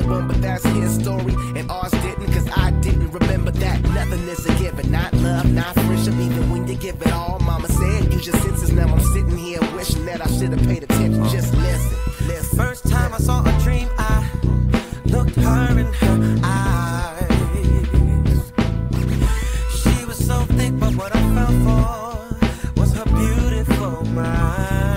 to him, but that's his story. And ours didn't, cause I didn't remember that. Nothing is a given, not love, not friendship, even when you give it all. Mama said, use your senses. Now I'm sitting here wishing that I should have paid attention. Just listen, listen. First time I saw a dream, I looked her in her eyes. She was so thick, but what I fell for was her beautiful mind.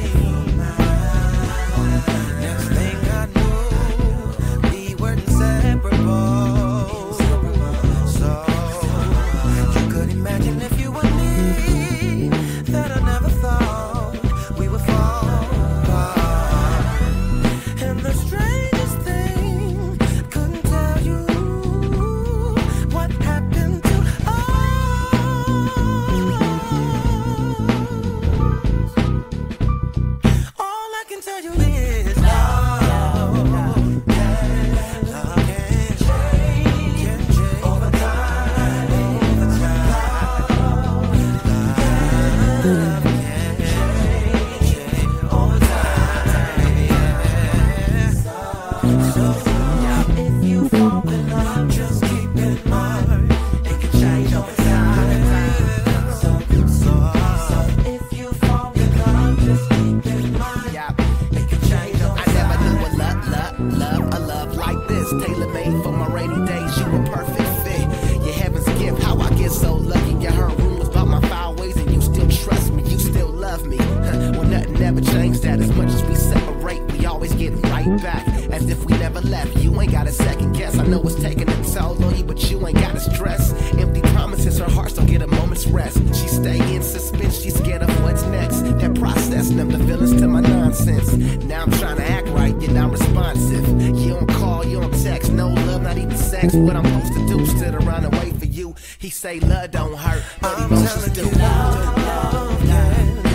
Next thing I knew, we were inseparable. So you could imagine if you were me, that I never thought we would fall apart. And the strangest thing, couldn't tell you what happened to us. All I can tell you is love can change over time, over time. Love can change over time, yeah. So if you fall in love, just keep in mind it can change over time. So if you fall in love, just keep in mind it can change over I never time. knew a love like this. Tailor-made for my rainy days, you a perfect fit. You're heaven's gift, how I get so lucky. You heard rumors about my foul ways and you still trust me, you still love me. Well, nothing ever changed that. As much as we separate, we always get right back. As if we never left, you ain't got a second guess. I know it's taking a toll on you, but you ain't got to stress. Empty promises, her heart don't get a moment's rest. She stay in suspense, she's scared of what's next. That process numb the feelings to my nonsense. Now I'm trying to act right, you're not responsive. You don't call, you don't text, no love, not even sex. What I'm supposed to do, stood around and wait for you. He say love don't hurt, but I'm emotions telling do. you, love can